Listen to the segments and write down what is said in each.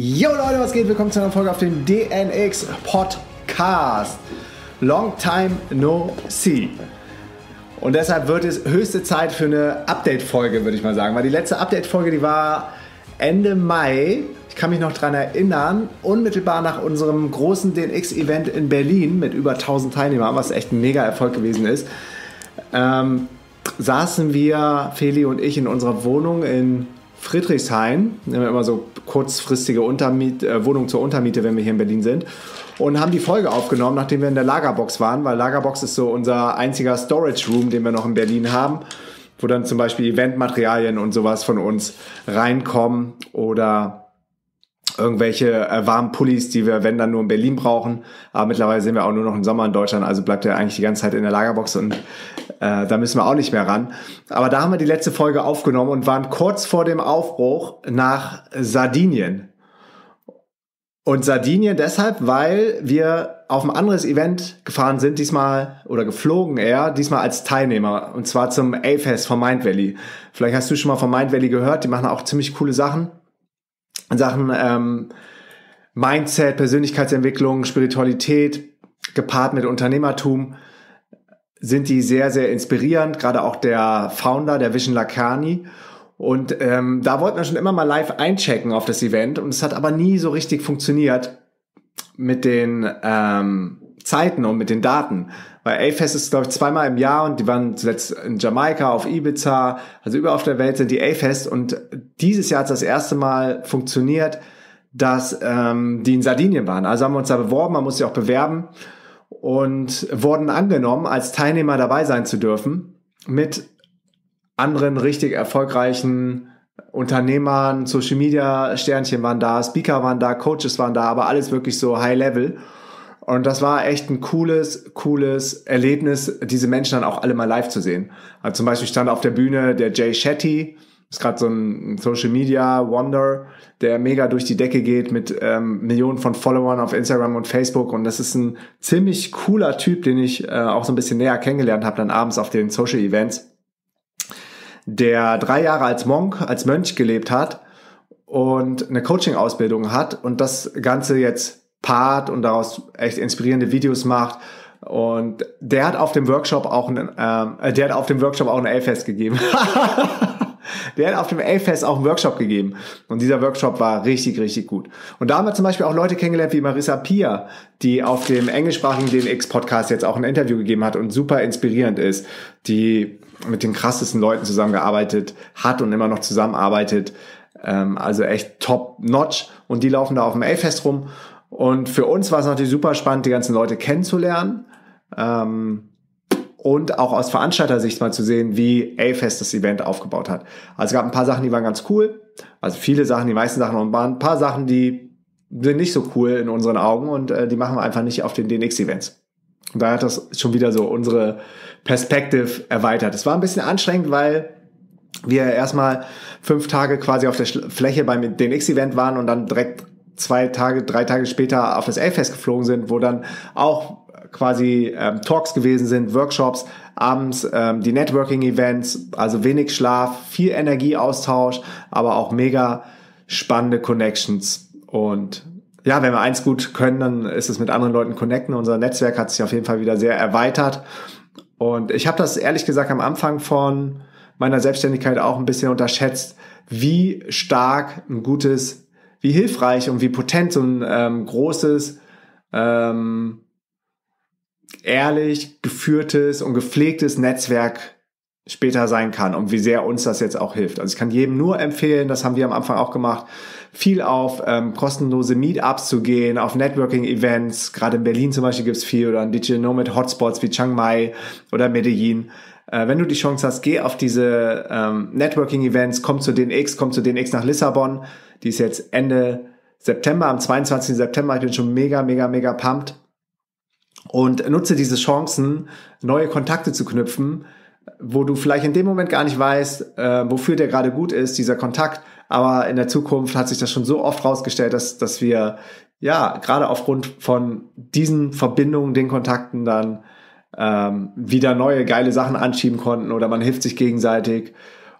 Yo Leute, was geht? Willkommen zu einer Folge auf dem DNX Podcast. Long time no see. Und deshalb wird es höchste Zeit für eine Update-Folge, würde ich mal sagen. Weil die letzte Update-Folge, die war Ende Mai. Ich kann mich noch daran erinnern, unmittelbar nach unserem großen DNX-Event in Berlin mit über 1000 Teilnehmern, was echt ein mega Erfolg gewesen ist, saßen wir, Feli und ich, in unserer Wohnung in Friedrichshain. Wir haben immer so kurzfristige Wohnung zur Untermiete, wenn wir hier in Berlin sind. Und haben die Folge aufgenommen, nachdem wir in der Lagerbox waren, weil Lagerbox ist so unser einziger Storage Room, den wir noch in Berlin haben, wo dann zum Beispiel Eventmaterialien und sowas von uns reinkommen oder irgendwelche warmen Pullis, die wir, wenn dann, nur in Berlin brauchen. Aber mittlerweile sind wir auch nur noch im Sommer in Deutschland, also bleibt er eigentlich die ganze Zeit in der Lagerbox und da müssen wir auch nicht mehr ran. Aber da haben wir die letzte Folge aufgenommen und waren kurz vor dem Aufbruch nach Sardinien. Und Sardinien deshalb, weil wir auf ein anderes Event gefahren sind, diesmal, oder geflogen eher, diesmal als Teilnehmer, und zwar zum A-Fest von Mindvalley. Vielleicht hast du schon mal von Mindvalley gehört, die machen auch ziemlich coole Sachen. In Sachen Mindset, Persönlichkeitsentwicklung, Spiritualität, gepaart mit Unternehmertum, sind die sehr, sehr inspirierend. Gerade auch der Founder, der Vishen Lakhiani. Und da wollten wir schon immer mal live einchecken auf das Event. Und es hat aber nie so richtig funktioniert mit den Zeiten und mit den Daten. Weil A-Fest ist, glaube ich, zweimal im Jahr und die waren zuletzt in Jamaika, auf Ibiza, also überall auf der Welt sind die A-Fest. Und dieses Jahr hat es das erste Mal funktioniert, dass die in Sardinien waren. Also haben wir uns da beworben, man muss sich auch bewerben und wurden angenommen, als Teilnehmer dabei sein zu dürfen mit anderen richtig erfolgreichen Unternehmern, Social Media Sternchen waren da, Speaker waren da, Coaches waren da, aber alles wirklich so High Level. Und das war echt ein cooles Erlebnis, diese Menschen dann auch alle mal live zu sehen. Also zum Beispiel stand auf der Bühne der Jay Shetty, ist gerade so ein Social Media Wonder, der mega durch die Decke geht mit Millionen von Followern auf Instagram und Facebook. Und das ist ein ziemlich cooler Typ, den ich auch so ein bisschen näher kennengelernt habe, dann abends auf den Social Events, der 3 Jahre als Mönch gelebt hat und eine Coaching-Ausbildung hat und das Ganze jetzt paart und daraus echt inspirierende Videos macht. Und der hat auf dem Workshop auch ein A-Fest gegeben. Der hat auf dem A-Fest auch einen Workshop gegeben. Und dieser Workshop war richtig, richtig gut. Und da haben wir zum Beispiel auch Leute kennengelernt wie Marissa Peer, die auf dem englischsprachigen DNX-Podcast jetzt auch ein Interview gegeben hat und super inspirierend ist, die mit den krassesten Leuten zusammengearbeitet hat und immer noch zusammenarbeitet. Also echt top-notch. Und die laufen da auf dem A-Fest rum. Und für uns war es natürlich super spannend, die ganzen Leute kennenzulernen und auch aus Veranstalter-Sicht mal zu sehen, wie A-Fest das Event aufgebaut hat. Also es gab ein paar Sachen, die waren ganz cool, also viele Sachen, die meisten Sachen, und ein paar Sachen, die sind nicht so cool in unseren Augen und die machen wir einfach nicht auf den DNX-Events. Und da hat das schon wieder so unsere Perspective erweitert. Es war ein bisschen anstrengend, weil wir erstmal 5 Tage quasi auf der Fläche beim DNX-Event waren und dann direkt 3 Tage später auf das A-Fest geflogen sind, wo dann auch quasi Talks gewesen sind, Workshops, abends die Networking-Events, also wenig Schlaf, viel Energieaustausch, aber auch mega spannende Connections. Und ja, wenn wir eins gut können, dann ist es mit anderen Leuten connecten. Unser Netzwerk hat sich auf jeden Fall wieder sehr erweitert. Und ich habe das ehrlich gesagt am Anfang von meiner Selbstständigkeit auch ein bisschen unterschätzt, wie stark wie hilfreich und wie potent so ein großes, ehrlich geführtes und gepflegtes Netzwerk später sein kann und wie sehr uns das jetzt auch hilft. Also ich kann jedem nur empfehlen, das haben wir am Anfang auch gemacht, viel auf kostenlose Meetups zu gehen, auf Networking-Events. Gerade in Berlin zum Beispiel gibt's viel, oder an Digital Nomad Hotspots wie Chiang Mai oder Medellin. Wenn du die Chance hast, geh auf diese Networking-Events, komm zu DNX nach Lissabon. Die ist jetzt Ende September, am 22. September. Ich bin schon mega pumped. Und nutze diese Chancen, neue Kontakte zu knüpfen, wo du vielleicht in dem Moment gar nicht weißt, wofür der gerade gut ist, dieser Kontakt. Aber in der Zukunft hat sich das schon so oft rausgestellt, dass wir ja gerade aufgrund von diesen Verbindungen, den Kontakten dann wieder neue geile Sachen anschieben konnten oder man hilft sich gegenseitig.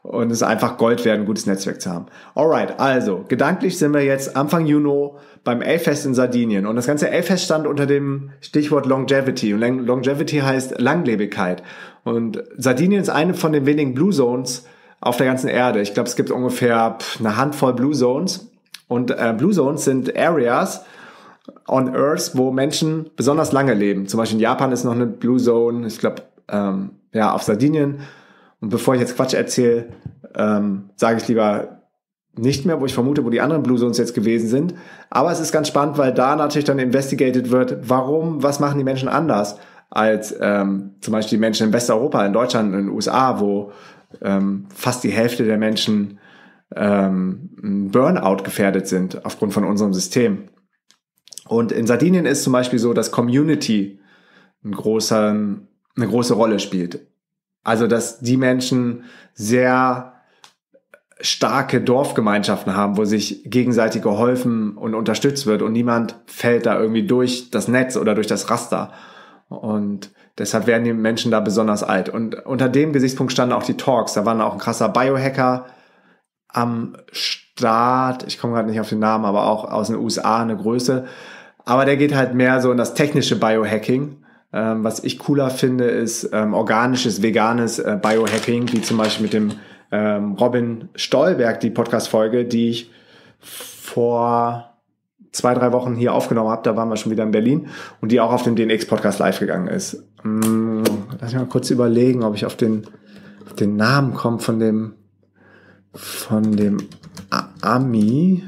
Und es ist einfach Gold wert, ein gutes Netzwerk zu haben. Alright, also gedanklich sind wir jetzt Anfang Juni beim A-Fest in Sardinien. Und das ganze A-Fest stand unter dem Stichwort Longevity. Und Longevity heißt Langlebigkeit. Und Sardinien ist eine von den wenigen Blue Zones auf der ganzen Erde. Ich glaube, es gibt ungefähr eine Handvoll Blue Zones. Und Blue Zones sind Areas on Earth, wo Menschen besonders lange leben. Zum Beispiel in Japan ist noch eine Blue Zone. Ich glaube, auf Sardinien. Und bevor ich jetzt Quatsch erzähle, sage ich lieber nicht mehr, wo ich vermute, wo die anderen Blue Zones jetzt gewesen sind. Aber es ist ganz spannend, weil da natürlich dann investigated wird, was machen die Menschen anders als zum Beispiel die Menschen in Westeuropa, in Deutschland, in den USA, wo fast die Hälfte der Menschen Burnout gefährdet sind aufgrund von unserem System. Und in Sardinien ist zum Beispiel so, dass Community eine große Rolle spielt. Also, dass die Menschen sehr starke Dorfgemeinschaften haben, wo sich gegenseitig geholfen und unterstützt wird und niemand fällt da irgendwie durch das Netz oder durch das Raster. Und deshalb werden die Menschen da besonders alt. Und unter dem Gesichtspunkt standen auch die Talks. Da war auch ein krasser Biohacker am Start. Ich komme gerade nicht auf den Namen, aber auch aus den USA eine Größe. Aber der geht halt mehr so in das technische Biohacking. Was ich cooler finde, ist organisches, veganes Biohacking, wie zum Beispiel mit dem Robin Stolberg, die Podcast-Folge, die ich vor 2-3 Wochen hier aufgenommen habe. Da waren wir schon wieder in Berlin und die auch auf dem DNX-Podcast live gegangen ist. Lass mich mal kurz überlegen, ob ich auf den Namen komme von dem Ami,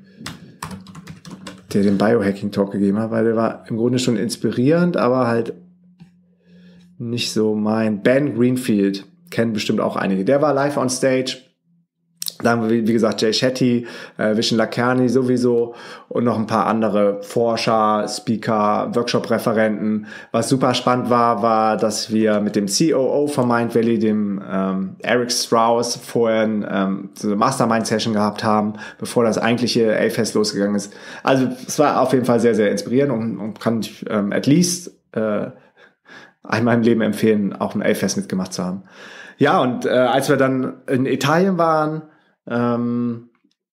der den Biohacking-Talk gegeben hat, weil der war im Grunde schon inspirierend, aber halt nicht so mein. Ben Greenfield, kennen bestimmt auch einige. Der war live on stage. Da haben wir, wie gesagt, Jay Shetty, Vishen Lakhiani sowieso und noch ein paar andere Forscher, Speaker, Workshop-Referenten. Was super spannend war, dass wir mit dem COO von Mind Valley, dem Eric Strauss, vorher so eine Mastermind-Session gehabt haben, bevor das eigentliche A-Fest losgegangen ist. Also es war auf jeden Fall sehr, sehr inspirierend und kann ich at least einmal im Leben empfehlen, auch ein A-Fest mitgemacht zu haben. Ja, und als wir dann in Italien waren, also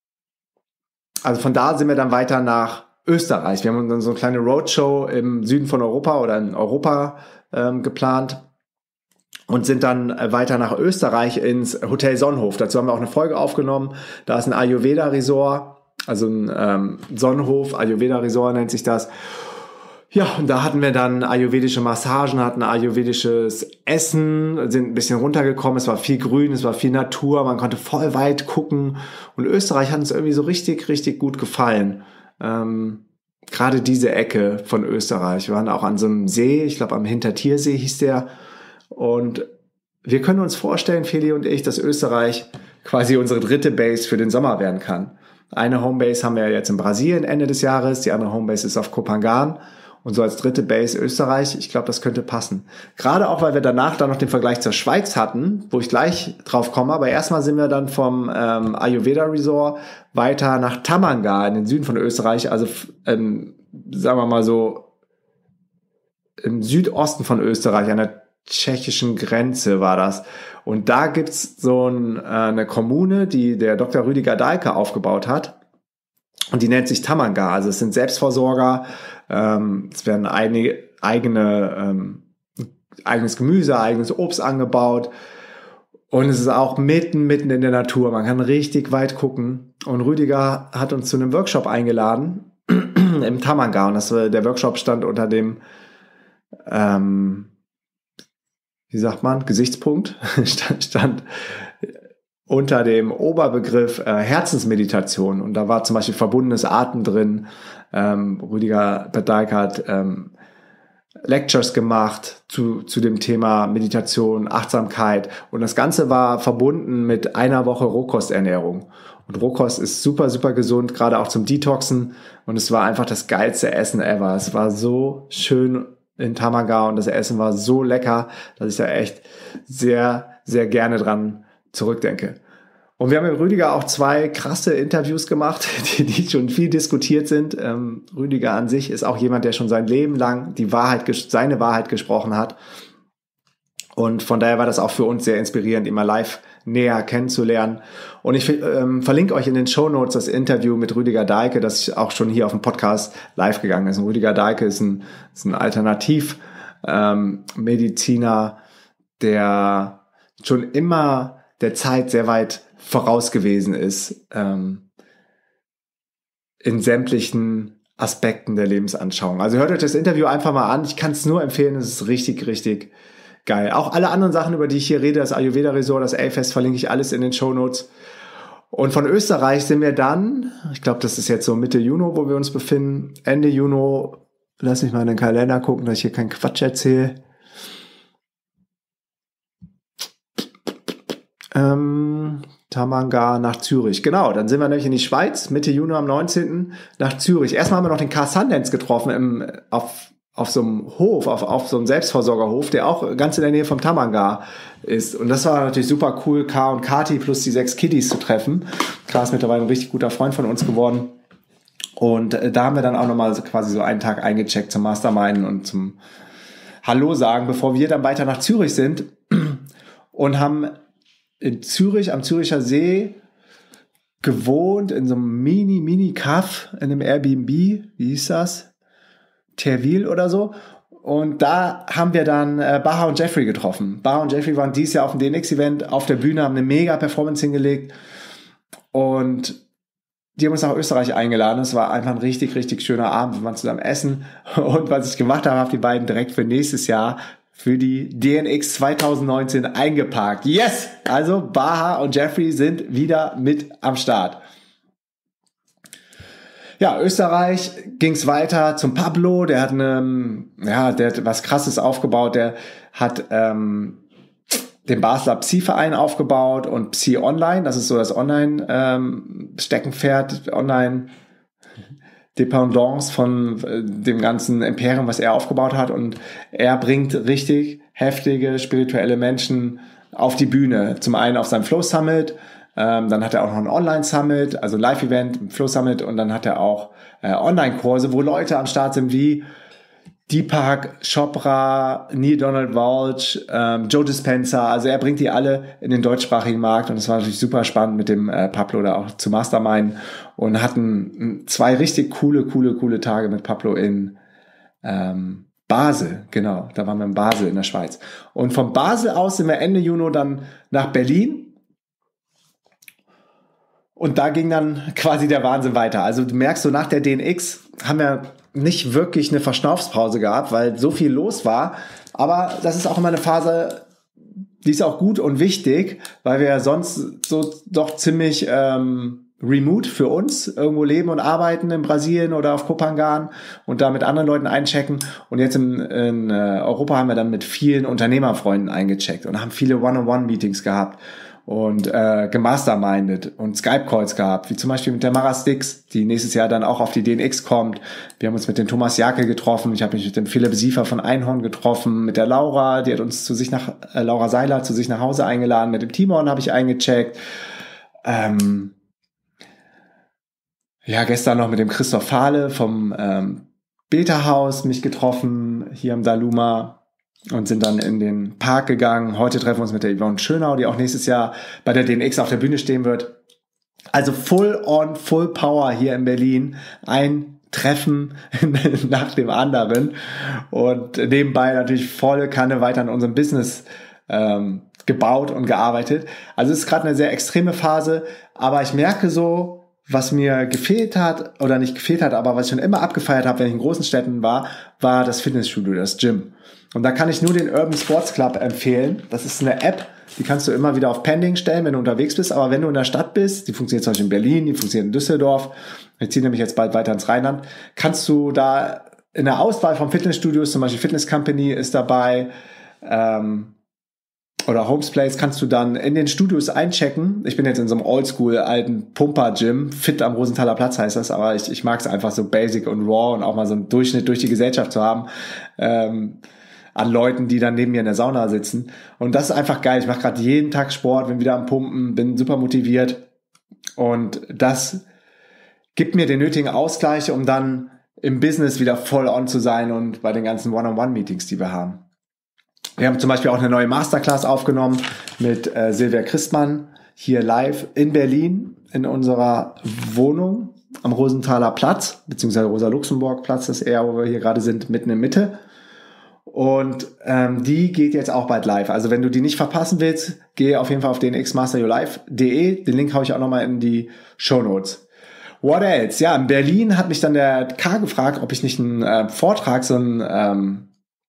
von da sind wir dann weiter nach Österreich. Wir haben dann so eine kleine Roadshow im Süden von Europa oder in Europa geplant und sind dann weiter nach Österreich ins Hotel Sonnenhof. Dazu haben wir auch eine Folge aufgenommen. Da ist ein Ayurveda-Resort, also ein Sonnenhof, Ayurveda-Resort nennt sich das. Ja, und da hatten wir dann ayurvedische Massagen, hatten ayurvedisches Essen, sind ein bisschen runtergekommen, es war viel Grün, es war viel Natur, man konnte voll weit gucken und Österreich hat uns irgendwie so richtig, richtig gut gefallen. Gerade diese Ecke von Österreich. Wir waren auch an so einem See, ich glaube am Hintertiersee hieß der, und wir können uns vorstellen, Feli und ich, dass Österreich quasi unsere dritte Base für den Sommer werden kann. Eine Homebase haben wir jetzt in Brasilien Ende des Jahres, die andere Homebase ist auf Kopangan. Und so als dritte Base Österreich, ich glaube, das könnte passen. Gerade auch, weil wir danach dann noch den Vergleich zur Schweiz hatten, wo ich gleich drauf komme. Aber erstmal sind wir dann vom Ayurveda Resort weiter nach Tamanga in den Süden von Österreich. Also sagen wir mal so im Südosten von Österreich, an der tschechischen Grenze war das. Und da gibt's so eine Kommune, die der Dr. Rüdiger Dahlke aufgebaut hat. Und die nennt sich Tamanga. Also es sind Selbstversorger. Es werden eigenes Gemüse, eigenes Obst angebaut. Und es ist auch mitten in der Natur. Man kann richtig weit gucken. Und Rüdiger hat uns zu einem Workshop eingeladen im Tamanga. Und der Workshop stand unter dem, Gesichtspunkt, stand unter dem Oberbegriff Herzensmeditation. Und da war zum Beispiel verbundenes Atmen drin. Rüdiger Dahlke hat Lectures gemacht zu dem Thema Meditation, Achtsamkeit. Und das Ganze war verbunden mit einer Woche Rohkosternährung. Und Rohkost ist super, super gesund, gerade auch zum Detoxen. Und es war einfach das geilste Essen ever. Es war so schön in Tamanga und das Essen war so lecker, dass ich da echt sehr, sehr gerne dran zurückdenke. Und wir haben mit Rüdiger auch 2 krasse Interviews gemacht, die schon viel diskutiert sind. Rüdiger an sich ist auch jemand, der schon sein Leben lang seine Wahrheit gesprochen hat. Und von daher war das auch für uns sehr inspirierend, ihn mal live näher kennenzulernen. Und ich verlinke euch in den Shownotes das Interview mit Rüdiger Dahlke, das auch schon hier auf dem Podcast live gegangen ist. Und Rüdiger Dahlke ist ein Alternativmediziner, der schon immer der Zeit sehr weit voraus gewesen ist, in sämtlichen Aspekten der Lebensanschauung. Also hört euch das Interview einfach mal an. Ich kann es nur empfehlen. Es ist richtig, richtig geil. Auch alle anderen Sachen, über die ich hier rede, das Ayurveda Resort, das A-Fest, verlinke ich alles in den Shownotes. Und von Österreich sind wir dann, ich glaube, das ist jetzt so Mitte Juni, wo wir uns befinden. Ende Juni, lass mich mal in den Kalender gucken, dass ich hier keinen Quatsch erzähle. Tamanga nach Zürich. Genau, dann sind wir nämlich in die Schweiz, Mitte Juni am 19. nach Zürich. Erstmal haben wir noch den Car Sundance getroffen auf so einem Hof, auf so einem Selbstversorgerhof, der auch ganz in der Nähe vom Tamanga ist. Und das war natürlich super cool, Car und Kati plus die 6 Kiddies zu treffen. Car ist mittlerweile ein richtig guter Freund von uns geworden. Und da haben wir dann auch nochmal quasi so einen Tag eingecheckt zum Masterminden und zum Hallo sagen, bevor wir dann weiter nach Zürich sind und haben in Zürich, am Züricher See, gewohnt, in so einem Mini-Kaff, in einem Airbnb, wie hieß das? Terwil oder so. Und da haben wir dann Baha und Jeffrey getroffen. Baha und Jeffrey waren dieses Jahr auf dem DNX-Event auf der Bühne, haben eine mega Performance hingelegt. Und die haben uns nach Österreich eingeladen. Es war einfach ein richtig, richtig schöner Abend. Wir waren zusammen essen. Und was ich gemacht habe, habe die beiden direkt für nächstes Jahr für die DNX 2019 eingeparkt. Yes! Also Baha und Jeffrey sind wieder mit am Start. Ja, Österreich ging's weiter zum Pablo. Der hat der hat was Krasses aufgebaut. Der hat den Basler Psi-Verein aufgebaut und Psi Online. Das ist so das Online-Steckenpferd, Online-Dependance von dem ganzen Imperium, was er aufgebaut hat. Und er bringt richtig heftige spirituelle Menschen auf die Bühne. Zum einen auf seinem Flow Summit, dann hat er auch noch ein Online-Summit, also ein Live-Event, ein Flow Summit, und dann hat er auch Online-Kurse, wo Leute am Start sind wie Deepak Chopra, Neil Donald Walsh, Joe Dispenza. Also er bringt die alle in den deutschsprachigen Markt, und es war natürlich super spannend mit dem Pablo da auch zu Mastermind, und hatten 2 richtig coole Tage mit Pablo in Basel. Genau, da waren wir in Basel in der Schweiz. Und von Basel aus sind wir Ende Juni dann nach Berlin. Und da ging dann quasi der Wahnsinn weiter. Also du merkst, so nach der DNX haben wir nicht wirklich eine Verschnaufspause gehabt, weil so viel los war. Aber das ist auch immer eine Phase, die ist auch gut und wichtig, weil wir sonst so doch ziemlich remote für uns irgendwo leben und arbeiten in Brasilien oder auf Kopangan und da mit anderen Leuten einchecken. Und jetzt in Europa haben wir dann mit vielen Unternehmerfreunden eingecheckt und haben viele One-on-One-Meetings gehabt und gemastermindet und Skype-Calls gehabt, wie zum Beispiel mit der Mara Stix, die nächstes Jahr dann auch auf die DNX kommt. Wir haben uns mit dem Thomas Jakel getroffen, ich habe mich mit dem Philipp Siefer von Einhorn getroffen, mit der Laura, die hat uns Laura Seiler zu sich nach Hause eingeladen, mit dem Timon habe ich eingecheckt. Gestern noch mit dem Christoph Fahle vom Beta-Haus mich getroffen, hier am Daluma, und sind dann in den Park gegangen. Heute treffen wir uns mit der Yvonne Schönau, die auch nächstes Jahr bei der DNX auf der Bühne stehen wird. Also full on, full power hier in Berlin. Ein Treffen nach dem anderen. Und nebenbei natürlich volle Kanne weiter an unserem Business gebaut und gearbeitet. Also es ist gerade eine sehr extreme Phase. Aber ich merke so, was mir gefehlt hat, oder nicht gefehlt hat, aber was ich schon immer abgefeiert habe, wenn ich in großen Städten war das Fitnessstudio, das Gym. Und da kann ich nur den Urban Sports Club empfehlen. Das ist eine App, die kannst du immer wieder auf Pending stellen, wenn du unterwegs bist. Aber wenn du in der Stadt bist, die funktioniert zum Beispiel in Berlin, die funktioniert in Düsseldorf, wir ziehen nämlich jetzt bald weiter ins Rheinland, kannst du da in der Auswahl von Fitnessstudios, zum Beispiel Fitness Company ist dabei, oder Homesplace, kannst du dann in den Studios einchecken. Ich bin jetzt in so einem Oldschool alten Pumper-Gym, Fit am Rosenthaler Platz heißt das, aber ich mag es einfach so basic und raw und auch mal so einen Durchschnitt durch die Gesellschaft zu haben, an Leuten, die dann neben mir in der Sauna sitzen. Und das ist einfach geil. Ich mache gerade jeden Tag Sport, bin wieder am Pumpen, bin super motiviert, und das gibt mir den nötigen Ausgleich, um dann im Business wieder voll on zu sein und bei den ganzen One-on-One-Meetings, die wir haben. Wir haben zum Beispiel auch eine neue Masterclass aufgenommen mit Silvia Christmann hier live in Berlin in unserer Wohnung am Rosenthaler Platz, beziehungsweise Rosa-Luxemburg-Platz, das ist eher, wo wir hier gerade sind, mitten in Mitte. Und die geht jetzt auch bald live. Also wenn du die nicht verpassen willst, geh auf jeden Fall auf dnxmasteryourlife.de. Den Link haue ich auch nochmal in die Shownotes. What else? Ja, in Berlin hat mich dann der K. gefragt, ob ich nicht einen Vortrag, so einen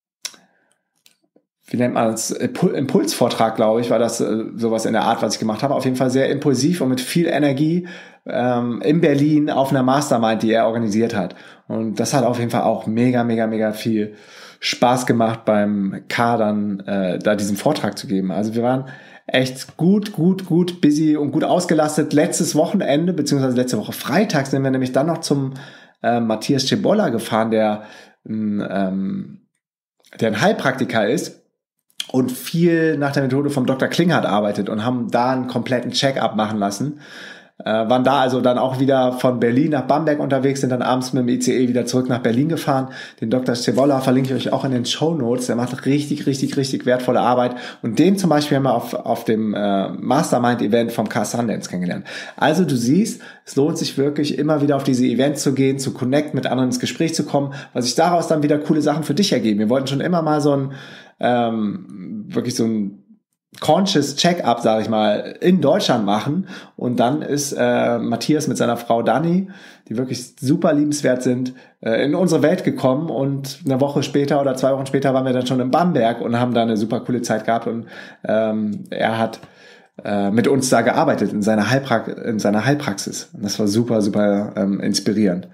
wie nennt man das, Impulsvortrag, glaube ich, war das sowas in der Art, was ich gemacht habe. Auf jeden Fall sehr impulsiv und mit viel Energie in Berlin auf einer Mastermind, die er organisiert hat. Und das hat auf jeden Fall auch mega, mega, mega viel Spaß gemacht, beim K dann da diesen Vortrag zu geben. Also wir waren echt gut busy und gut ausgelastet. Letztes Wochenende, beziehungsweise letzte Woche Freitag, sind wir nämlich dann noch zum Matthias Cebolla gefahren, der ein Heilpraktiker ist und viel nach der Methode vom Dr. Klinghardt arbeitet und haben da einen kompletten Check-up machen lassen. Waren da also dann auch wieder von Berlin nach Bamberg unterwegs, sind dann abends mit dem ICE wieder zurück nach Berlin gefahren. Den Dr. Cebolla verlinke ich euch auch in den Shownotes. Der macht richtig wertvolle Arbeit. Und den zum Beispiel haben wir auf dem Mastermind-Event vom Car Sundance kennengelernt. Also du siehst, es lohnt sich wirklich immer wieder auf diese Events zu gehen, zu connecten, mit anderen ins Gespräch zu kommen, weil sich daraus dann wieder coole Sachen für dich ergeben. Wir wollten schon immer mal so wirklich so ein Conscious Check-up, sage ich mal, in Deutschland machen. Und dann ist Matthias mit seiner Frau Dani, die wirklich super liebenswert sind, in unsere Welt gekommen. Und eine Woche später oder 2 Wochen später waren wir dann schon in Bamberg und haben da eine super coole Zeit gehabt. Und er hat mit uns da gearbeitet in seiner Heilpraxis. Und das war super inspirierend.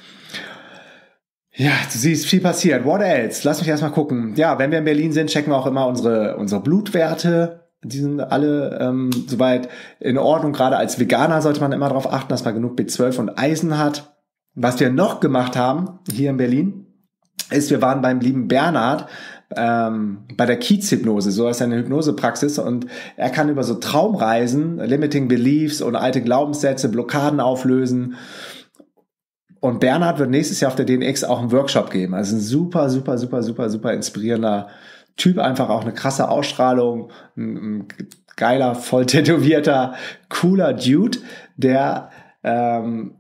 Ja, du siehst, viel passiert. What else? Lass mich erstmal gucken. Ja, wenn wir in Berlin sind, checken wir auch immer unsere Blutwerte. Die sind alle soweit in Ordnung. Gerade als Veganer sollte man immer darauf achten, dass man genug B12 und Eisen hat. Was wir noch gemacht haben hier in Berlin, ist, wir waren beim lieben Bernhard bei der Kiez-Hypnose. So ist eine Hypnosepraxis und er kann über so Traumreisen, Limiting Beliefs und alte Glaubenssätze, Blockaden auflösen. Und Bernhard wird nächstes Jahr auf der DNX auch einen Workshop geben. Also ein super inspirierender Typ. Einfach auch eine krasse Ausstrahlung. Ein geiler, voll tätowierter, cooler Dude, der eine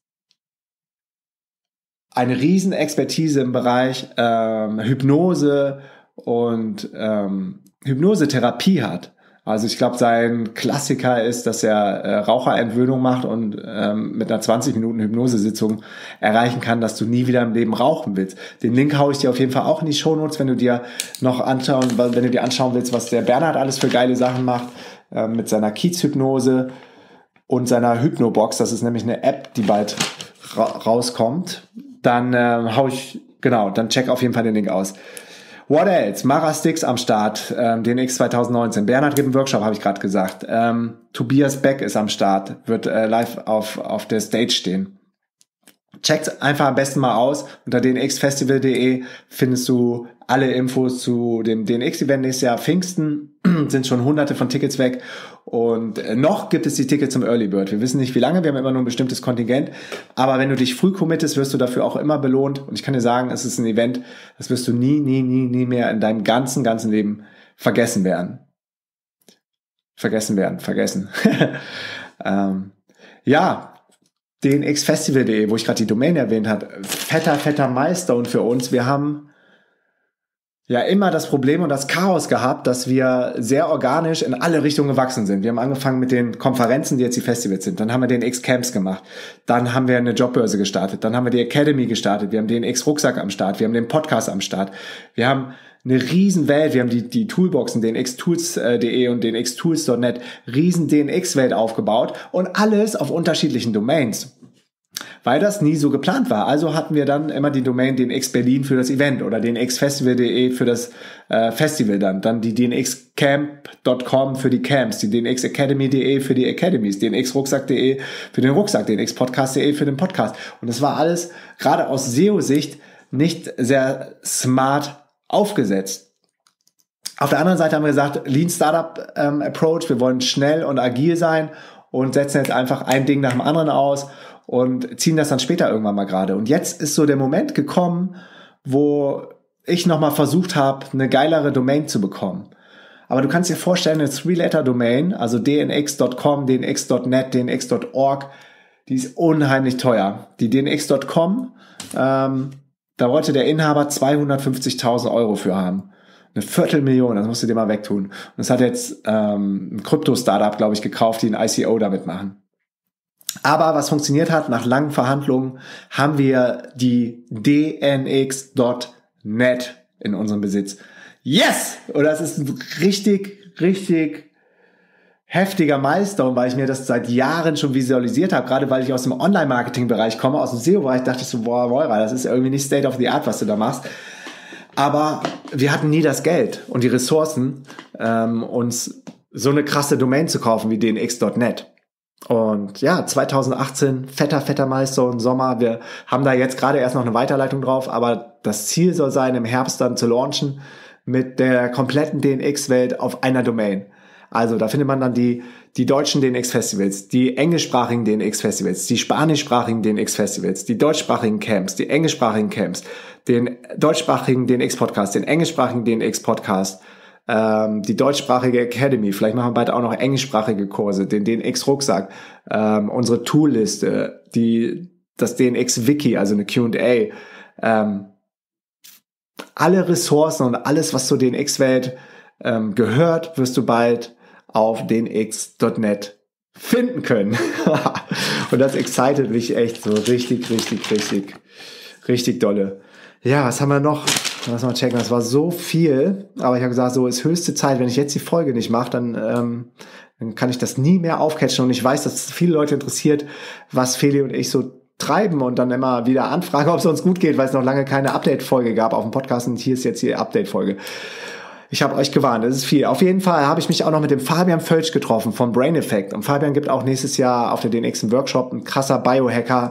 riesen Expertise im Bereich Hypnose und Hypnosetherapie hat. Also ich glaube, sein Klassiker ist, dass er Raucherentwöhnung macht und mit einer 20 Minuten Hypnosesitzung erreichen kann, dass du nie wieder im Leben rauchen willst. Den Link haue ich dir auf jeden Fall auch in die Shownotes, wenn du dir anschauen willst, was der Bernhard alles für geile Sachen macht mit seiner Kiez-Hypnose und seiner Hypnobox. Das ist nämlich eine App, die bald rauskommt. Dann dann check auf jeden Fall den Link aus. What else? Mara Stix am Start, DNX 2019. Bernhard gibt einen Workshop, habe ich gerade gesagt. Tobias Beck ist am Start, wird live auf der Stage stehen. Checkt einfach am besten mal aus. Unter dnxfestival.de findest du alle Infos zu dem DNX-Event nächstes Jahr Pfingsten. Sind schon hunderte von Tickets weg. Und noch gibt es die Tickets zum Early Bird. Wir wissen nicht, wie lange. Wir haben immer nur ein bestimmtes Kontingent. Aber wenn du dich früh committest, wirst du dafür auch immer belohnt. Und ich kann dir sagen, es ist ein Event, das wirst du nie mehr in deinem ganzen Leben vergessen werden. Vergessen. Ja, dnxfestival.de, wo ich gerade die Domain erwähnt habe, fetter Milestone für uns. Wir haben ja immer das Problem und das Chaos gehabt, dass wir sehr organisch in alle Richtungen gewachsen sind. Wir haben angefangen mit den Konferenzen, die jetzt die Festivals sind. Dann haben wir den X-Camps gemacht. Dann haben wir eine Jobbörse gestartet. Dann haben wir die Academy gestartet. Wir haben den X-Rucksack am Start. Wir haben den Podcast am Start. Wir haben eine riesen Welt. Wir haben die Toolboxen, den xtools.de und den xtools.net, riesen DNX-Welt aufgebaut und alles auf unterschiedlichen Domains. Weil das nie so geplant war. Also hatten wir dann immer die Domain DNX Berlin für das Event oder dnxfestival.de für das Festival dann die dnxcamp.com für die Camps, die dnxacademy.de für die Academies, dnxrucksack.de für den Rucksack, dnxpodcast.de für den Podcast. Und das war alles gerade aus SEO-Sicht nicht sehr smart aufgesetzt. Auf der anderen Seite haben wir gesagt, Lean Startup Approach, wir wollen schnell und agil sein und setzen jetzt einfach ein Ding nach dem anderen aus und ziehen das dann später irgendwann mal gerade. Und jetzt ist so der Moment gekommen, wo ich nochmal versucht habe, eine geilere Domain zu bekommen. Aber du kannst dir vorstellen, eine 3-Letter-Domain, also dnx.com, dnx.net, dnx.org, die ist unheimlich teuer. Die dnx.com, da wollte der Inhaber 250.000 Euro für haben. 250.000, das musst du dir mal wegtun. Und das hat jetzt ein Krypto-Startup, glaube ich, gekauft, die ein ICO damit machen. Aber was funktioniert hat, nach langen Verhandlungen haben wir die dnx.net in unserem Besitz. Yes! Und das ist ein richtig, richtig heftiger Milestone, weil ich mir das seit Jahren schon visualisiert habe, gerade weil ich aus dem Online-Marketing-Bereich komme, aus dem SEO-Bereich, dachte ich so, boah, Moira, das ist irgendwie nicht State of the Art, was du da machst. Aber wir hatten nie das Geld und die Ressourcen, uns so eine krasse Domain zu kaufen wie dnx.net. Und ja, 2018, fetter Milestone, Sommer. Wir haben da jetzt gerade erst noch eine Weiterleitung drauf, aber das Ziel soll sein, im Herbst dann zu launchen mit der kompletten DNX-Welt auf einer Domain. Also da findet man dann die deutschen DNX-Festivals, die englischsprachigen DNX-Festivals, die spanischsprachigen DNX-Festivals, die deutschsprachigen Camps, die englischsprachigen Camps, den deutschsprachigen DNX-Podcast, den englischsprachigen DNX-Podcast, die deutschsprachige Academy, vielleicht machen wir bald auch noch englischsprachige Kurse, den DNX-Rucksack, unsere Toolliste, das DNX-Wiki, also eine Q&A, alle Ressourcen und alles, was zur DNX-Welt gehört, wirst du bald auf dnx.net finden können. Und das excited mich echt so richtig dolle. Ja, was haben wir noch? Lass mal checken, das war so viel, aber ich habe gesagt, so ist höchste Zeit, wenn ich jetzt die Folge nicht mache, dann kann ich das nie mehr aufcatchen und ich weiß, dass es viele Leute interessiert, was Feli und ich so treiben und dann immer wieder anfragen, ob es uns gut geht, weil es noch lange keine Update-Folge gab auf dem Podcast und hier ist jetzt die Update-Folge. Ich habe euch gewarnt, das ist viel. Auf jeden Fall habe ich mich auch noch mit dem Fabian Völsch getroffen von Brain Effect und Fabian gibt auch nächstes Jahr auf der DNX einen Workshop, ein krasser Biohacker,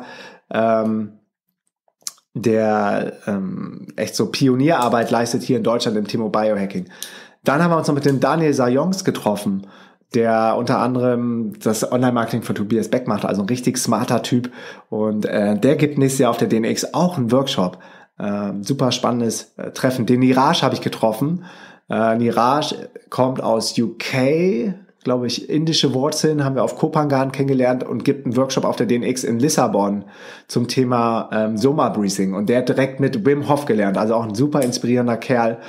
der echt so Pionierarbeit leistet hier in Deutschland im Thema Biohacking. Dann haben wir uns noch mit dem Daniel Sayons getroffen, der unter anderem das Online-Marketing von Tobias Beck macht, also ein richtig smarter Typ. Und der gibt nächstes Jahr auf der DNX auch einen Workshop. Super spannendes Treffen. Den Niraj habe ich getroffen. Niraj kommt aus UK, glaube ich, indische Wurzeln, haben wir auf Kopangan kennengelernt und gibt einen Workshop auf der DNX in Lissabon zum Thema Soma Breathing. Und der hat direkt mit Wim Hof gelernt, also auch ein super inspirierender Kerl,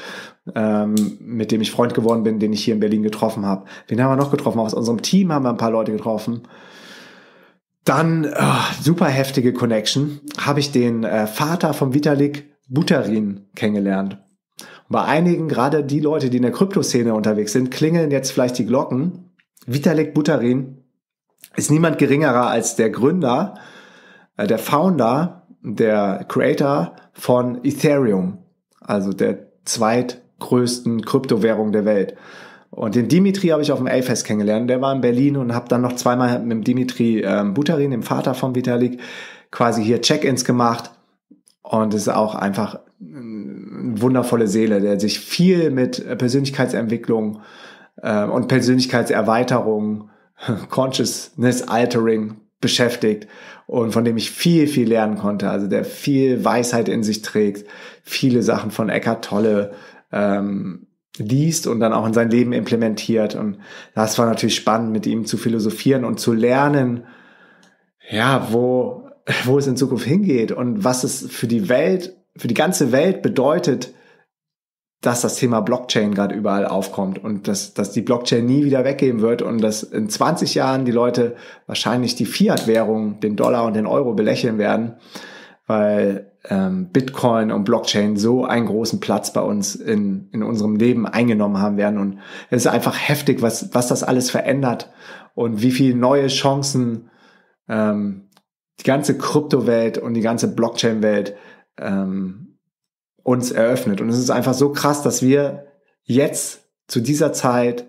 mit dem ich Freund geworden bin, den ich hier in Berlin getroffen habe. Wen haben wir noch getroffen? Aus unserem Team haben wir ein paar Leute getroffen. Dann, super heftige Connection, habe ich den Vater von Vitalik Buterin kennengelernt. Und bei einigen, gerade die Leute, die in der Kryptoszene unterwegs sind, klingeln jetzt vielleicht die Glocken. Vitalik Buterin ist niemand geringerer als der Gründer, der Founder, der Creator von Ethereum, also der zweitgrößten Kryptowährung der Welt. Und den Dimitri habe ich auf dem A-Fest kennengelernt. Der war in Berlin und habe dann noch zweimal mit dem Dimitri Buterin, dem Vater von Vitalik, quasi hier Check-ins gemacht. Und es ist auch einfach eine wundervolle Seele, der sich viel mit Persönlichkeitsentwicklung und Persönlichkeitserweiterung, Consciousness Altering beschäftigt und von dem ich viel lernen konnte. Also der viel Weisheit in sich trägt, viele Sachen von Eckhart Tolle liest und dann auch in sein Leben implementiert. Und das war natürlich spannend, mit ihm zu philosophieren und zu lernen, ja, wo es in Zukunft hingeht und was es für die Welt, für die ganze Welt bedeutet, dass das Thema Blockchain gerade überall aufkommt und dass die Blockchain nie wieder weggehen wird und dass in 20 Jahren die Leute wahrscheinlich die Fiat-Währung, den Dollar und den Euro belächeln werden, weil Bitcoin und Blockchain so einen großen Platz bei uns in unserem Leben eingenommen haben werden. Und es ist einfach heftig, was das alles verändert und wie viele neue Chancen die ganze Kryptowelt und die ganze Blockchain-Welt uns eröffnet. Und es ist einfach so krass, dass wir jetzt zu dieser Zeit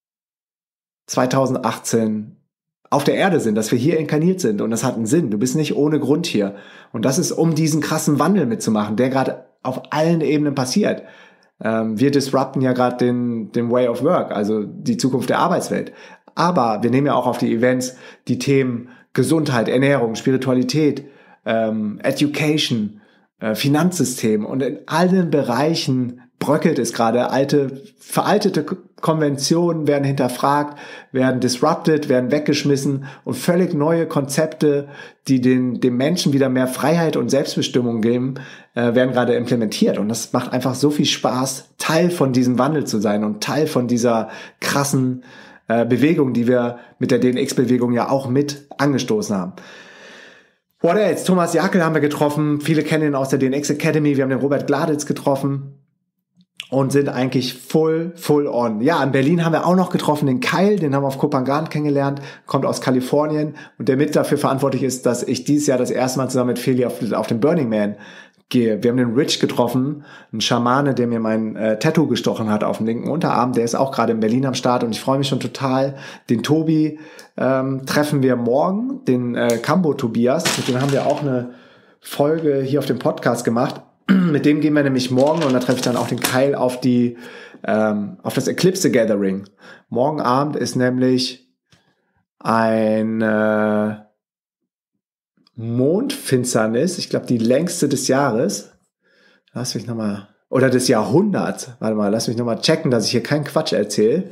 2018 auf der Erde sind, dass wir hier inkarniert sind. Und das hat einen Sinn. Du bist nicht ohne Grund hier. Und das ist, um diesen krassen Wandel mitzumachen, der gerade auf allen Ebenen passiert. Wir disrupten ja gerade den Way of Work, also die Zukunft der Arbeitswelt. Aber wir nehmen ja auch auf die Events die Themen Gesundheit, Ernährung, Spiritualität, Education, Finanzsystem und in allen Bereichen bröckelt es gerade. Veraltete Konventionen werden hinterfragt, werden disrupted, werden weggeschmissen und völlig neue Konzepte, die dem Menschen wieder mehr Freiheit und Selbstbestimmung geben, werden gerade implementiert. Und das macht einfach so viel Spaß, Teil von diesem Wandel zu sein und Teil von dieser krassen Bewegung, die wir mit der DNX-Bewegung ja auch mit angestoßen haben. What else? Thomas Jakel haben wir getroffen. Viele kennen ihn aus der DNX Academy. Wir haben den Robert Gladitz getroffen und sind eigentlich full on. Ja, in Berlin haben wir auch noch getroffen den Kyle, den haben wir auf Kopangan kennengelernt, kommt aus Kalifornien und der mit dafür verantwortlich ist, dass ich dieses Jahr das erste Mal zusammen mit Feli auf den Burning Man gehe. Wir haben den Rich getroffen, einen Schamane, der mir mein Tattoo gestochen hat auf dem linken Unterarm. Der ist auch gerade in Berlin am Start und ich freue mich schon total. Den Tobi treffen wir morgen, den Cambo Tobias. Mit dem haben wir auch eine Folge hier auf dem Podcast gemacht. Mit dem gehen wir nämlich morgen und da treffe ich dann auch den Kyle auf das Eclipse Gathering. Morgen Abend ist nämlich ein Mondfinsternis, ich glaube die längste des Jahres. Lass mich nochmal, oder des Jahrhunderts. Warte mal, lass mich nochmal checken, dass ich hier keinen Quatsch erzähle.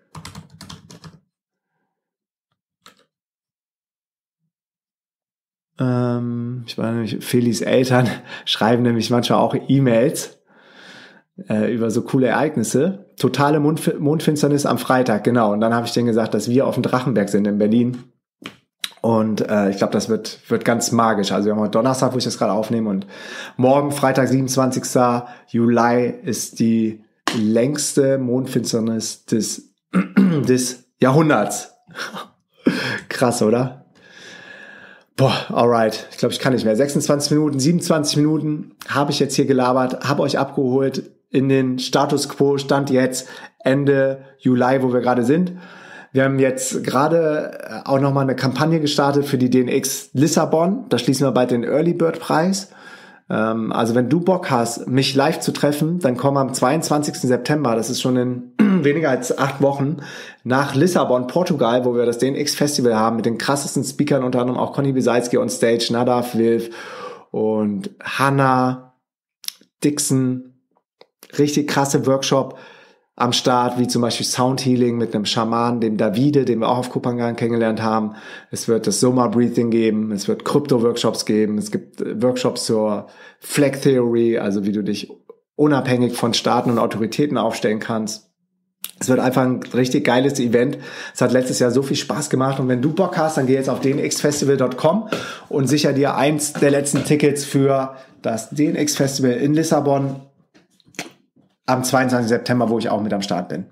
Ich meine nämlich, Felis Eltern schreiben nämlich manchmal auch E-Mails über so coole Ereignisse. Totale Mondfinsternis am Freitag, genau. Und dann habe ich denen gesagt, dass wir auf dem Drachenberg sind in Berlin. Und ich glaube, das wird ganz magisch. Also wir haben heute Donnerstag, wo ich das gerade aufnehme. Und morgen, Freitag, 27. Juli, ist die längste Mondfinsternis des Jahrhunderts. Krass, oder? Boah, alright. Ich glaube, ich kann nicht mehr. 26 Minuten, 27 Minuten habe ich jetzt hier gelabert, habe euch abgeholt in den Status Quo, Stand jetzt Ende Juli, wo wir gerade sind. Wir haben jetzt gerade auch nochmal eine Kampagne gestartet für die DNX Lissabon. Da schließen wir bald den Early Bird Preis. Also wenn du Bock hast, mich live zu treffen, dann komm am 22. September, das ist schon in weniger als 8 Wochen, nach Lissabon, Portugal, wo wir das DNX Festival haben mit den krassesten Speakern, unter anderem auch Conny Bisalski on Stage, Nadav, Wilf und Hannah Dixon. Richtig krasse Workshop am Start, wie zum Beispiel Sound Healing mit einem Schaman, dem Davide, den wir auch auf Kopangan kennengelernt haben. Es wird das Soma Breathing geben, es wird Krypto-Workshops geben, es gibt Workshops zur Flag Theory, also wie du dich unabhängig von Staaten und Autoritäten aufstellen kannst. Es wird einfach ein richtig geiles Event. Es hat letztes Jahr so viel Spaß gemacht und wenn du Bock hast, dann geh jetzt auf dnxfestival.com und sicher dir eins der letzten Tickets für das DNX Festival in Lissabon am 22. September, wo ich auch mit am Start bin.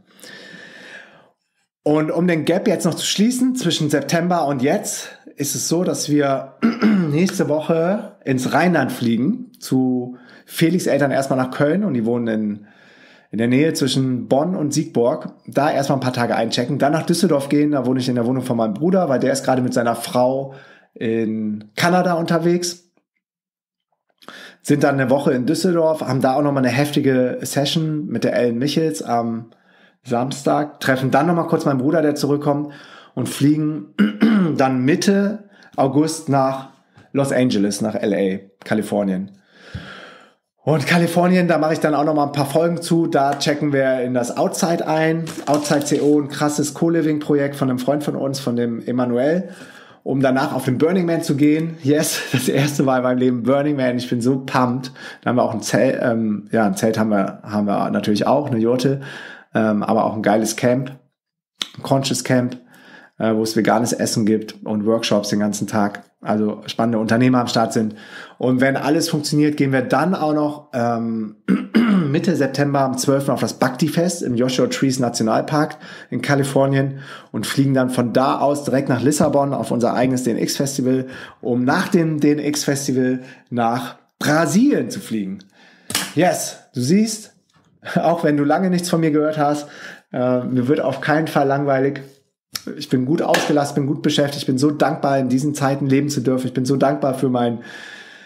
Und um den Gap jetzt noch zu schließen zwischen September und jetzt, ist es so, dass wir nächste Woche ins Rheinland fliegen, zu Felix Eltern erstmal nach Köln und die wohnen in der Nähe zwischen Bonn und Siegburg. Da erstmal ein paar Tage einchecken, dann nach Düsseldorf gehen, da wohne ich in der Wohnung von meinem Bruder, weil der ist gerade mit seiner Frau in Kanada unterwegs. Sind dann eine Woche in Düsseldorf, haben da auch nochmal eine heftige Session mit der Ellen Michels am Samstag, treffen dann nochmal kurz meinen Bruder, der zurückkommt und fliegen dann Mitte August nach Los Angeles, nach LA, Kalifornien. Und Kalifornien, da mache ich dann auch nochmal ein paar Folgen zu, da checken wir in das Outside ein, Outside CO, ein krasses Co-Living-Projekt von einem Freund von uns, von dem Emanuel, um danach auf den Burning Man zu gehen. Yes, das erste Mal in meinem Leben Burning Man. Ich bin so pumped. Da haben wir auch ein Zelt, ein Zelt haben wir natürlich auch, eine Jurte, aber auch ein geiles Camp, ein Conscious Camp, wo es veganes Essen gibt und Workshops den ganzen Tag. Also spannende Unternehmer am Start sind. Und wenn alles funktioniert, gehen wir dann auch noch Mitte September am 12. auf das Bhakti-Fest im Joshua Trees Nationalpark in Kalifornien und fliegen dann von da aus direkt nach Lissabon auf unser eigenes DNX-Festival, um nach dem DNX-Festival nach Brasilien zu fliegen. Yes, du siehst, auch wenn du lange nichts von mir gehört hast, mir wird auf keinen Fall langweilig. Ich bin gut ausgelastet, bin gut beschäftigt, ich bin so dankbar, in diesen Zeiten leben zu dürfen. Ich bin so dankbar für mein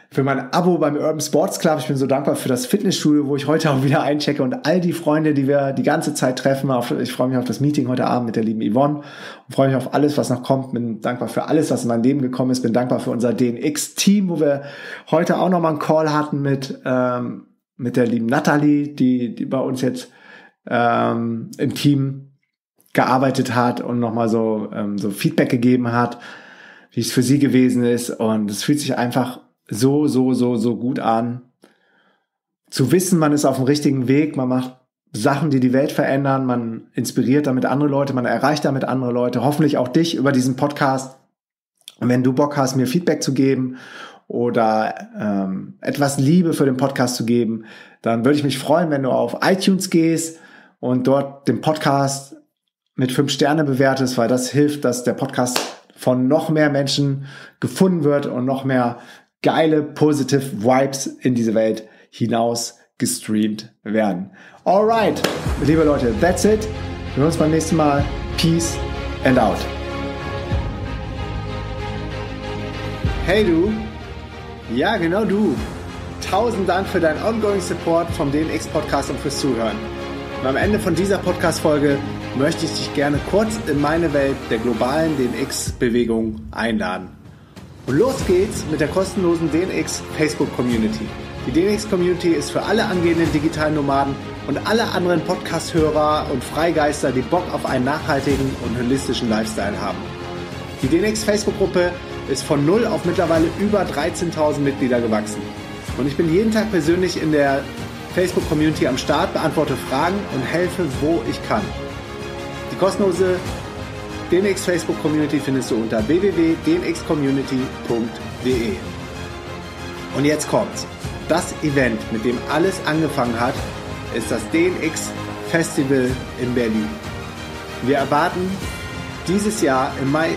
für mein Abo beim Urban Sports Club. Ich bin so dankbar für das Fitnessstudio, wo ich heute auch wieder einchecke und all die Freunde, die wir die ganze Zeit treffen. Ich freue mich auf das Meeting heute Abend mit der lieben Yvonne und freue mich auf alles, was noch kommt. Bin dankbar für alles, was in mein Leben gekommen ist. Bin dankbar für unser DNX-Team, wo wir heute auch nochmal einen Call hatten mit der lieben Nathalie, die bei uns jetzt im Team gearbeitet hat und nochmal so Feedback gegeben hat, wie es für sie gewesen ist. Und es fühlt sich einfach so gut an, zu wissen, man ist auf dem richtigen Weg, man macht Sachen, die die Welt verändern, man inspiriert damit andere Leute, man erreicht damit andere Leute, hoffentlich auch dich über diesen Podcast. Und wenn du Bock hast, mir Feedback zu geben oder etwas Liebe für den Podcast zu geben, dann würde ich mich freuen, wenn du auf iTunes gehst und dort den Podcast mit 5 Sterne bewertest, weil das hilft, dass der Podcast von noch mehr Menschen gefunden wird und noch mehr geile, positive Vibes in diese Welt hinaus gestreamt werden. Alright, liebe Leute, that's it. Wir sehen uns beim nächsten Mal. Peace and out. Hey du. Ja, genau du. 1000 Dank für deinen ongoing Support vom DNX Podcast und fürs Zuhören. Und am Ende von dieser Podcast-Folge möchte ich dich gerne kurz in meine Welt der globalen DNX-Bewegung einladen. Und los geht's mit der kostenlosen DNX Facebook Community. Die DNX Community ist für alle angehenden digitalen Nomaden und alle anderen Podcast-Hörer und Freigeister, die Bock auf einen nachhaltigen und holistischen Lifestyle haben. Die DNX Facebook-Gruppe ist von 0 auf mittlerweile über 13.000 Mitglieder gewachsen. Und ich bin jeden Tag persönlich in der Facebook-Community am Start, beantworte Fragen und helfe, wo ich kann. Die kostenlose DNX Facebook Community findest du unter www.dnxcommunity.de. Und jetzt kommt's. Das Event, mit dem alles angefangen hat, ist das DNX Festival in Berlin. Wir erwarten dieses Jahr im Mai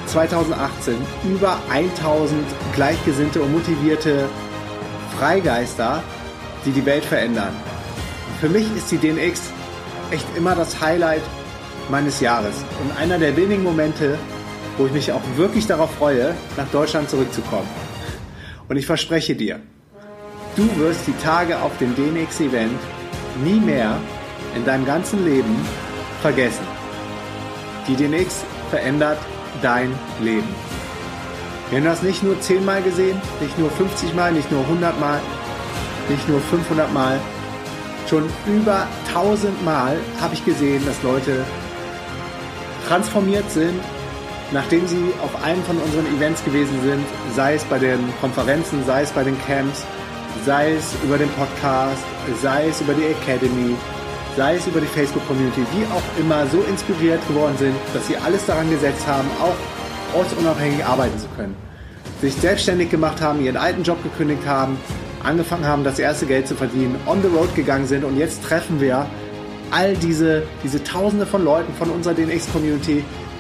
2018 über 1000 gleichgesinnte und motivierte Freigeister, die die Welt verändern. Für mich ist die DNX echt immer das Highlight meines Jahres und einer der wenigen Momente, wo ich mich auch wirklich darauf freue, nach Deutschland zurückzukommen. Und ich verspreche dir, du wirst die Tage auf dem DNX-Event nie mehr in deinem ganzen Leben vergessen. Die DNX verändert dein Leben. Wir haben das nicht nur 10 Mal gesehen, nicht nur 50 Mal, nicht nur 100 Mal, nicht nur 500 Mal. Schon über 1000 Mal habe ich gesehen, dass Leute transformiert sind, nachdem sie auf einem von unseren Events gewesen sind, sei es bei den Konferenzen, sei es bei den Camps, sei es über den Podcast, sei es über die Academy, sei es über die Facebook-Community, wie auch immer, so inspiriert geworden sind, dass sie alles daran gesetzt haben, auch ortsunabhängig arbeiten zu können. Sich selbstständig gemacht haben, ihren alten Job gekündigt haben, angefangen haben, das erste Geld zu verdienen, on the road gegangen sind und jetzt treffen wir all diese Tausende von Leuten von unserer DNX-Community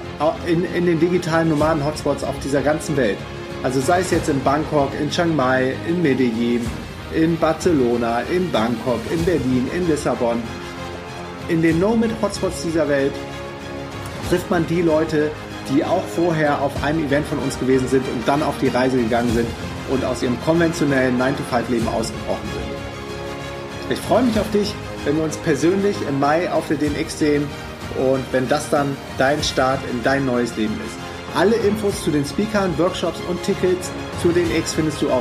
in den digitalen Nomaden-Hotspots auf dieser ganzen Welt. Also sei es jetzt in Bangkok, in Chiang Mai, in Medellin, in Barcelona, in Bangkok, in Berlin, in Lissabon. In den Nomad-Hotspots dieser Welt trifft man die Leute, die auch vorher auf einem Event von uns gewesen sind und dann auf die Reise gegangen sind und aus ihrem konventionellen 9-to-5-Leben ausgebrochen sind. Ich freue mich auf dich, wenn wir uns persönlich im Mai auf der DNX sehen und wenn das dann dein Start in dein neues Leben ist. Alle Infos zu den Speakern, Workshops und Tickets zur DNX findest du auf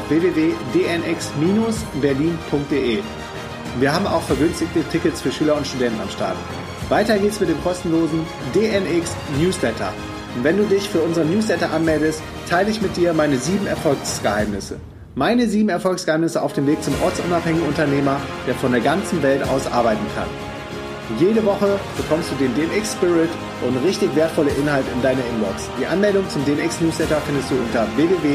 www.dnx-berlin.de. Wir haben auch vergünstigte Tickets für Schüler und Studenten am Start. Weiter geht's mit dem kostenlosen DNX Newsletter. Und wenn du dich für unseren Newsletter anmeldest, teile ich mit dir meine 7 Erfolgsgeheimnisse. Meine 7 Erfolgsgeheimnisse auf dem Weg zum ortsunabhängigen Unternehmer, der von der ganzen Welt aus arbeiten kann. Jede Woche bekommst du den DNX Spirit und richtig wertvolle Inhalte in deine Inbox. Die Anmeldung zum DNX Newsletter findest du unter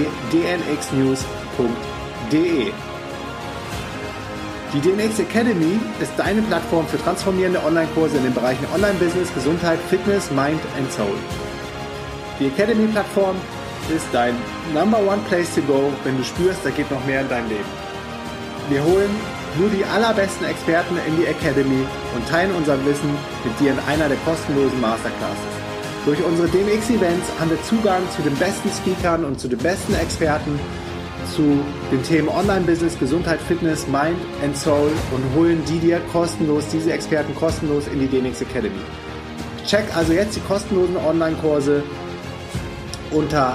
www.dnxnews.de. Die DNX Academy ist deine Plattform für transformierende Online-Kurse in den Bereichen Online-Business, Gesundheit, Fitness, Mind and Soul. Die Academy-Plattform ist dein Number One Place to go, wenn du spürst, da geht noch mehr in dein Leben. Wir holen nur die allerbesten Experten in die Academy und teilen unser Wissen mit dir in einer der kostenlosen Masterclasses. Durch unsere DNX-Events haben wir Zugang zu den besten Speakern und zu den besten Experten, zu den Themen Online-Business, Gesundheit, Fitness, Mind and Soul und holen diese Experten kostenlos in die DNX Academy. Check also jetzt die kostenlosen Online-Kurse unter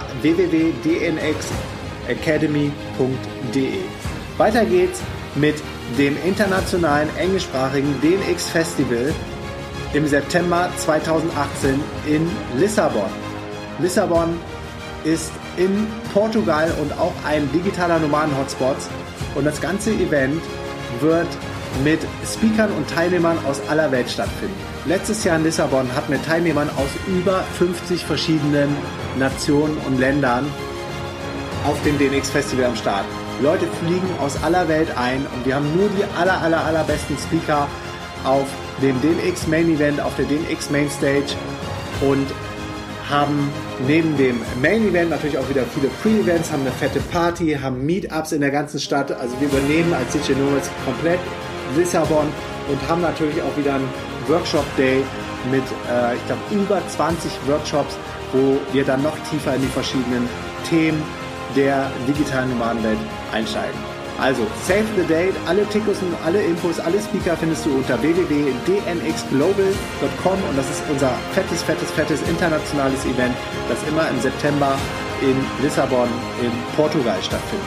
www.dnxacademy.de. Weiter geht's mit dem internationalen englischsprachigen DNX Festival im September 2018 in Lissabon. Lissabon ist in Portugal und auch ein digitaler Nomaden-Hotspot, und das ganze Event wird mit Speakern und Teilnehmern aus aller Welt stattfinden. Letztes Jahr in Lissabon hatten wir Teilnehmern aus über 50 verschiedenen Nationen und Ländern auf dem DNX Festival am Start. Leute fliegen aus aller Welt ein und wir haben nur die allerbesten Speaker auf dem DNX Main Event, auf der DNX Main Stage, und haben neben dem Main Event natürlich auch wieder viele Pre-Events, haben eine fette Party, haben Meetups in der ganzen Stadt. Also wir übernehmen als DJ Nomads komplett Lissabon und haben natürlich auch wieder einen Workshop Day mit, ich glaube, über 20 Workshops, wo wir dann noch tiefer in die verschiedenen Themen der digitalen Nomadenwelt einsteigen. Also, save the date, alle Tickets und alle Infos, alle Speaker findest du unter www.dnxglobal.com, und das ist unser fettes internationales Event, das immer im September in Lissabon in Portugal stattfindet.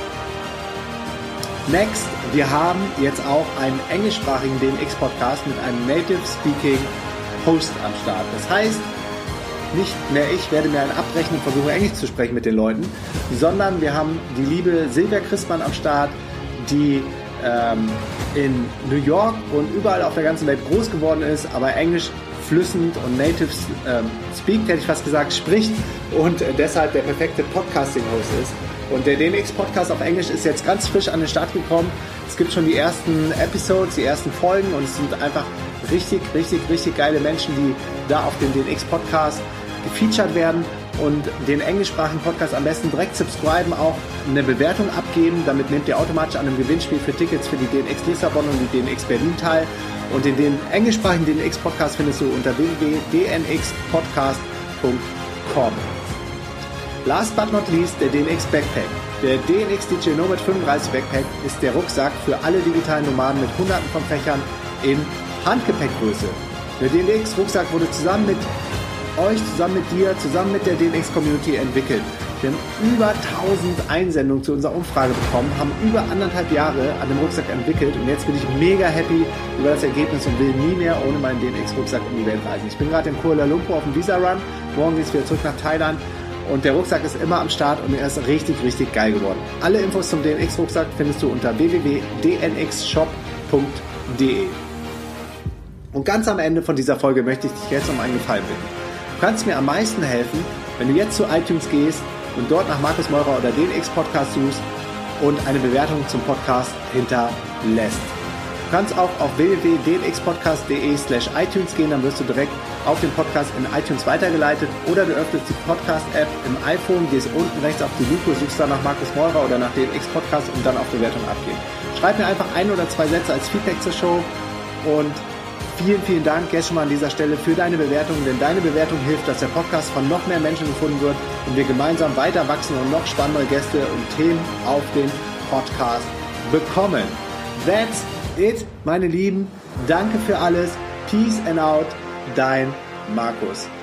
Next, wir haben jetzt auch einen englischsprachigen DNX-Podcast mit einem Native Speaking Host am Start. Das heißt, nicht mehr ich werde mir einen abbrechen und versuche Englisch zu sprechen mit den Leuten, sondern wir haben die liebe Silvia Christmann am Start, die in New York und überall auf der ganzen Welt groß geworden ist, aber Englisch flüssend und native speakt, hätte ich fast gesagt, spricht und deshalb der perfekte Podcasting-Host ist. Und der DNX-Podcast auf Englisch ist jetzt ganz frisch an den Start gekommen. Es gibt schon die ersten Episodes, die ersten Folgen, und es sind einfach richtig geile Menschen, die da auf dem DNX-Podcast gefeatured werden, und den englischsprachigen Podcast am besten direkt subscriben, auch eine Bewertung abgeben. Damit nehmt ihr automatisch an einem Gewinnspiel für Tickets für die DNX Lissabon und die DNX Berlin teil. Und den englischsprachigen DNX-Podcast findest du unter www.dnxpodcast.com. Last but not least, der DNX Backpack. Der DNX DJ Nomad 35 Backpack ist der Rucksack für alle digitalen Nomaden mit hunderten von Fächern in Handgepäckgröße. Der DNX Rucksack wurde zusammen mit euch, zusammen mit dir, zusammen mit der DNX Community entwickelt. Wir haben über 1000 Einsendungen zu unserer Umfrage bekommen, haben über 1,5 Jahre an dem Rucksack entwickelt, und jetzt bin ich mega happy über das Ergebnis und will nie mehr ohne meinen DNX Rucksack um die Welt reisen. Ich bin gerade in Kuala Lumpur auf dem Visa Run, morgen geht es wieder zurück nach Thailand. Und der Rucksack ist immer am Start und er ist richtig geil geworden. Alle Infos zum DNX-Rucksack findest du unter www.dnxshop.de. Und ganz am Ende von dieser Folge möchte ich dich jetzt um einen Gefallen bitten. Du kannst mir am meisten helfen, wenn du jetzt zu iTunes gehst und dort nach Markus Meurer oder DNX-Podcast suchst und eine Bewertung zum Podcast hinterlässt. Du kannst auch auf www.dnxpodcast.de/iTunes gehen, dann wirst du direkt auf den Podcast in iTunes weitergeleitet, oder du öffnest die Podcast-App im iPhone, gehst unten rechts auf die Lupe, suchst dann nach Markus Meurer oder nach DNX Podcast und dann auf Bewertung abgeben. Schreib mir einfach 1 oder 2 Sätze als Feedback zur Show, und vielen Dank jetzt schon mal an dieser Stelle für deine Bewertung, denn deine Bewertung hilft, dass der Podcast von noch mehr Menschen gefunden wird und wir gemeinsam weiter wachsen und noch spannendere Gäste und Themen auf den Podcast bekommen. That's it, meine Lieben. Danke für alles. Peace and out. Dein Markus.